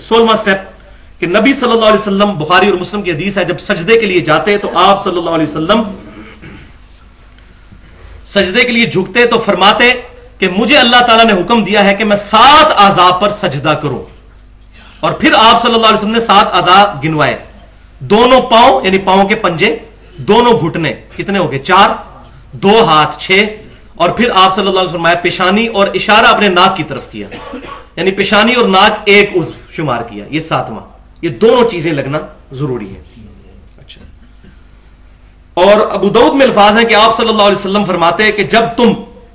16واں step کہ نبی صلی اللہ علیہ وسلم، بخاری اور مسلم کی حدیث ہے، جب سجدے کے لیے جاتے تو آپ صلی اللہ علیہ وسلم سجدے کے لیے جھکتے تو فرماتے کہ مجھے اللہ تعالیٰ نے حکم دیا ہے کہ میں 7 اعضاء پر سجدہ کروں، اور پھر آپ صلی اللہ علیہ وسلم نے 7 اعضاء گنوائے، دونوں پاؤں یعنی پاؤں کے پنجے، دونوں گھٹنے کتنے ہو گئے 4، 2 ہاتھ 6، اور پھر آپ صلی اللہ علیہ وسلم فرمایا پیشانی، اور اشارہ اپنے ناک کی طرف کیا، یعنی پیشانی اور ناک ایک عضو شمار کیا، یہ 7واں، یہ دونوں چیزیں لگنا ضروری ہے۔ اچھا، اور ابو داؤد میں الفاظ ہیں کہ آپ صلی اللہ علیہ وسلم فرماتے ہیں کہ جب تم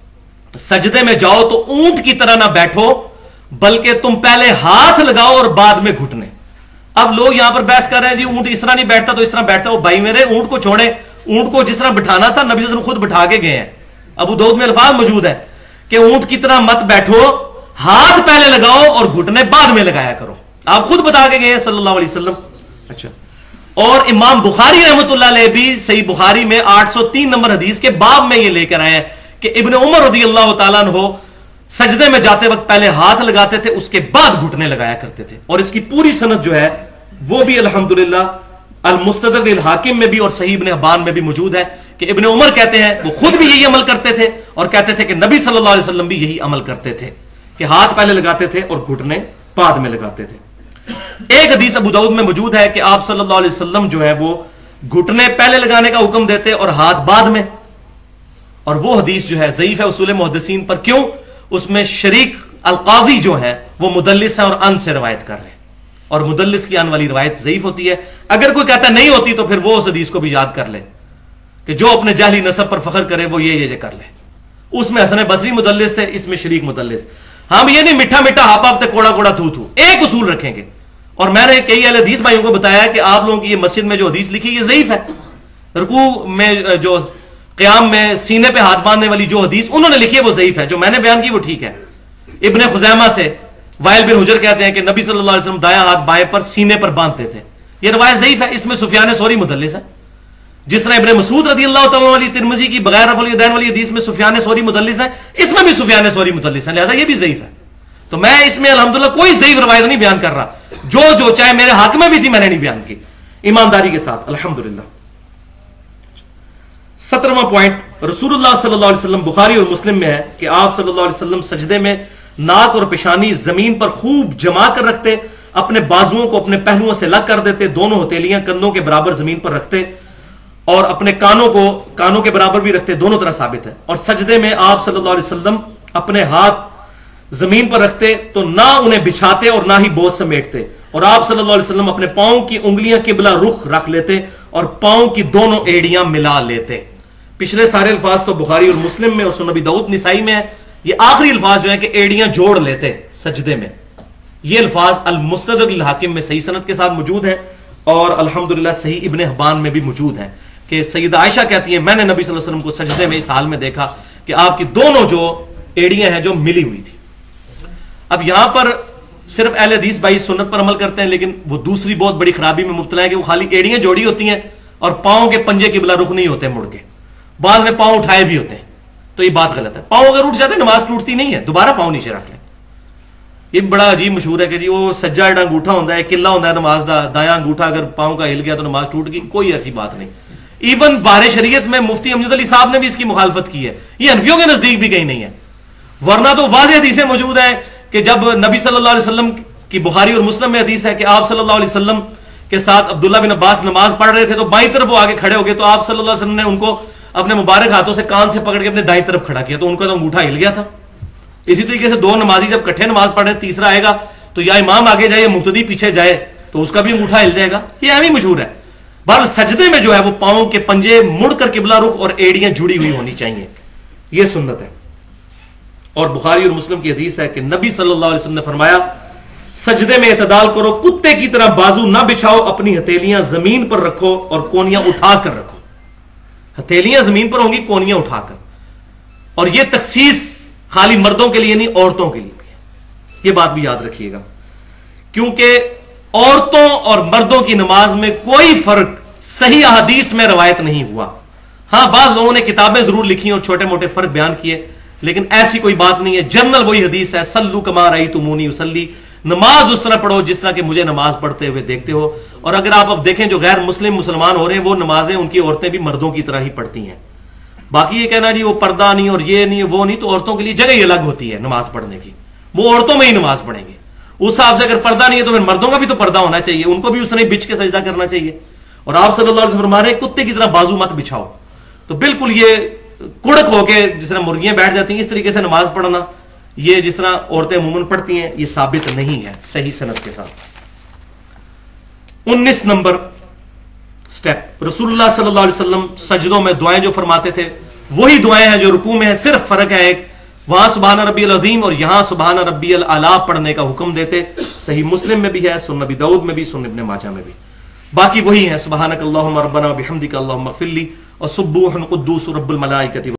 سجدے میں جاؤ تو اونٹ کی طرح نہ بیٹھو، بلکہ تم پہلے ہاتھ لگاؤ اور بعد میں گھٹنے۔ اب لوگ یہاں پر بحث کر رہے ہیں جی اونٹ اس طرح نہیں بیٹھتا تو اس طرح بیٹھتا، وہ بھائی میرے اونٹ کو چھوڑیں، اونٹ کو جس طرح بٹھانا تھا نبی صلی اللہ علیہ وسلم خود بٹھا کے گئے ہیں، ابو داؤد میں الفاظ موجود ہے کہ اونٹ کی طرح مت بیٹھو، ہاتھ پہلے لگاؤ اور گھٹنے بعد میں لگایا کرو، آپ خود بتا کے گئے ہیں صلی اللہ علیہ وسلم۔ اچھا، اور امام بخاری رحمۃ اللہ علیہ بھی صحیح بخاری میں 803 نمبر حدیث کے باب میں یہ لے کر آئے ہیں کہ ابن عمر رضی اللہ تعالیٰ عنہ سجدے میں جاتے وقت پہلے ہاتھ لگاتے تھے، اس کے بعد گھٹنے لگایا کرتے تھے، اور اس کی پوری سند جو ہے وہ بھی الحمدللہ المستدرک للحاکم میں بھی اور صحیح ابن حبان میں بھی موجود ہے کہ ابن عمر کہتے ہیں وہ خود بھی یہی عمل کرتے تھے، اور کہتے تھے کہ نبی صلی اللہ علیہ وسلم بھی یہی عمل کرتے تھے کہ ہاتھ پہلے لگاتے تھے اور گھٹنے بعد میں لگاتے تھے۔ ایک حدیث ابو داؤد میں موجود ہے کہ آپ صلی اللہ علیہ وسلم جو ہے وہ گھٹنے پہلے لگانے کا حکم دیتے اور ہاتھ بعد میں، اور وہ حدیث جو ہے ضعیف ہے اصول محدثین پر، کیوں؟ اس میں شریک القاضی جو ہے وہ مدلس ہے اور ان سے روایت کر رہے ہیں، اور مدلس کی ان والی روایت ضعیف ہوتی ہے، اگر کوئی کہتا نہیں ہوتی تو پھر وہ اس حدیث کو بھی یاد کر لے کہ جو اپنے جعلی نسب پر فخر کرے وہ یہ کر لے، اس میں حسن بصری مدلس تھے، اس میں شریک مدلس۔ ہم یہ نہیں میٹھا میٹھا ہاپا ہفتے کوڑا کوڑا تھو تھو، ایک اصول رکھیں گے، اور میں نے کئی اہل حدیث بھائیوں کو بتایا کہ آپ لوگوں کی یہ مسجد میں جو حدیث لکھی یہ ضعیف ہے، رکوع میں جو قیام میں سینے پہ ہاتھ باندھنے والی جو حدیث انہوں نے لکھی ہے وہ ضعیف ہے، جو میں نے بیان کی وہ ٹھیک ہے۔ ابن خزیمہ سے وائل بن حجر کہتے ہیں کہ نبی صلی اللہ علیہ وسلم دایاں ہاتھ بائیں پر سینے پر باندھتے تھے، یہ روایت ضعیف ہے، اس میں سفیان ثوری مدلس ہے، جس طرح ابن مسعود رضی اللہ تعالیٰ والی ترمذی کی بغیر رفع الیدین والی حدیث میں سفیان ثوری مدلس ہے، اس میں بھی سفیان ثوری مدلس ہے، لہذا یہ بھی ضعیف ہے۔ تو میں اس میں الحمدللہ کوئی ضعیف روایت نہیں بیان کر رہا، جو چاہے میرے حق میں بھی تھی میں نے نہیں بیان کی، ایمانداری کے ساتھ الحمدللہ۔ 17واں پوائنٹ رسول اللہ صلی اللہ علیہ وسلم، بخاری اور مسلم میں ہے کہ آپ صلی اللہ علیہ وسلم سجدے میں ناک اور پیشانی زمین پر خوب جما کر رکھتے، اپنے بازوؤں کو اپنے پہلوؤں سے لگ کر دیتے، دونوں ہتھیلیاں کندھوں کے برابر زمین پر رکھتے، اور اپنے کانوں کو کانوں کے برابر بھی رکھتے، دونوں طرح ثابت ہے۔ اور سجدے میں آپ صلی اللہ علیہ وسلم اپنے ہاتھ زمین پر رکھتے تو نہ انہیں بچھاتے اور نہ ہی بوجھ سمیٹتے، اور آپ صلی اللہ علیہ وسلم اپنے پاؤں کی انگلیاں قبلہ رخ رکھ لیتے اور پاؤں کی دونوں ایڑیاں ملا لیتے۔ پچھلے سارے الفاظ تو بخاری اور مسلم میں اور سنن ابی داؤد نسائی میں ہے، یہ آخری الفاظ جو ہیں کہ ایڑیاں جوڑ لیتے سجدے میں، یہ الفاظ المستدرک للحاکم میں صحیح سند کے ساتھ موجود ہیں، اور الحمدللہ صحیح ابن حبان میں بھی موجود ہیں کہ سیدہ عائشہ کہتی ہیں میں نے نبی صلی اللہ علیہ وسلم کو سجدے میں اس حال میں دیکھا کہ آپ کی دونوں جو ایڑیاں ہیں جو ملی ہوئی تھی۔ اب یہاں پر صرف اہل حدیث بھائی سنت پر عمل کرتے ہیں، لیکن وہ دوسری بہت بڑی خرابی میں مبتلا ہے کہ وہ خالی ایڑیاں جوڑی ہوتی ہیں اور پاؤں کے پنجے قبلہ رخ نہیں ہوتے مڑ کے، بعض میں پاؤں اٹھائے بھی ہوتے ہیں، تو یہ بات غلط ہے۔ پاؤں اگر اٹھ جاتے ہیں نماز ٹوٹتی نہیں ہے، دوبارہ پاؤں نیچے رکھ لیں۔ یہ بڑا عجیب مشہور ہے کہ جی وہ سجا جڑا انگوٹھا ہوتا ہے، قلعہ ہوتا ہے نماز دا، دایاں انگوٹھا اگر پاؤں کا ہل گیا تو نماز ٹوٹ گئی، کوئی ایسی بات نہیں۔ ایون بار شریعت میں مفتی امجد علی صاحب نے بھی اس کی مخالفت کی ہے، یہ حنفیوں کے نزدیک بھی کہیں نہیں ہے، ورنہ تو واضح حدیثیں موجود ہیں کہ جب نبی صلی اللہ علیہ وسلم کی بخاری اور مسلم میں حدیث ہے کہ آپ صلی اللہ علیہ وسلم کے ساتھ عبداللہ بن عباس نماز پڑھ رہے تھے تو بائیں طرف وہ آگے کھڑے ہو گئے، تو آپ صلی اللہ علیہ وسلم نے ان کو اپنے مبارک ہاتھوں سے کان سے پکڑ کے اپنے دائیں طرف کھڑا کیا تو ان کا تو انگوٹھا ہل گیا تھا۔ اسی طریقے سے دو نمازی جب کٹھے نماز پڑھ رہے ہیں، تیسرا آئے گا تو یا امام آگے جائے یا مقتدی پیچھے جائے تو اس کا بھی انگوٹھا ہل جائے گا، یہ اہم مشہور ہے۔ بہرحال سجدے میں جو ہے وہ پاؤں کے پنجے مڑ کر قبلہ رخ اور ایڑیاں جڑی ہوئی ہونی چاہیے، یہ سنت ہے۔ اور بخاری اور مسلم کی حدیث ہے کہ نبی صلی اللہ علیہ وسلم نے فرمایا سجدے میں اعتدال کرو، کتے کی طرح بازو نہ بچھاؤ، اپنی ہتھیلیاں زمین پر رکھو اور کونیاں اٹھا کر رکھو، ہتھیلیاں زمین پر ہوں گی کونیاں اٹھا کر، اور یہ تخصیص خالی مردوں کے لیے نہیں عورتوں کے لیے بھی ہے، یہ بات بھی یاد رکھیے گا، کیونکہ عورتوں اور مردوں کی نماز میں کوئی فرق صحیح احادیث میں روایت نہیں ہوا۔ ہاں بعض لوگوں نے کتابیں ضرور لکھی اور چھوٹے موٹے فرق بیان کیے، لیکن ایسی کوئی بات نہیں ہے، جنرل وہی حدیث ہے، صلو کما رأیتمونی اصلی، نماز اس طرح پڑھو جس طرح کہ مجھے نماز پڑھتے ہوئے دیکھتے ہو. اور اگر آپ اب دیکھیں جو غیر مسلم مسلمان ہو رہے ہیں وہ نمازیں ان کی عورتیں بھی مردوں کی طرح ہی پڑھتی ہیں. باقی یہ کہنا جی وہ پردہ نہیں اور یہ نہیں وہ نہیں, تو عورتوں کے لیے جگہ ہی الگ ہوتی ہے نماز پڑھنے کی, وہ عورتوں میں ہی نماز پڑھیں گے. اس حساب سے اگر پردہ نہیں ہے تو پھر مردوں کا بھی تو پردہ ہونا چاہیے, ان کو بھی اس طرح بچھ کے سجدہ کرنا چاہیے. اور آپ صلی اللہ علیہ وسلم فرما رہے ہیں کتے کی طرح بازو مت بچھاؤ. تو بالکل یہ کڑک ہو کے جس طرح مرغیاں بیٹھ جاتی ہیں اس طریقے سے نماز پڑھنا, یہ جس طرح عورتیں عموماً پڑھتی ہیں, یہ ثابت نہیں ہے صحیح سند کے ساتھ. 19 نمبر سٹیپ, رسول اللہ صلی اللہ علیہ وسلم سجدوں میں دعائیں جو فرماتے تھے وہی دعائیں ہیں جو رکوع میں ہیں, صرف فرق ہے ایک, وہاں سبحان ربی العظیم اور یہاں سبحان ربی الاعلی پڑھنے کا حکم دیتے. صحیح مسلم میں بھی ہے, سنن نبی داؤد میں بھی, سنن ابن ماجہ میں بھی. باقی وہی ہیں سبحانک اللہم ربنا وبحمدک اللہم اغفر لی اور سبوح قدوس رب الملائکۃ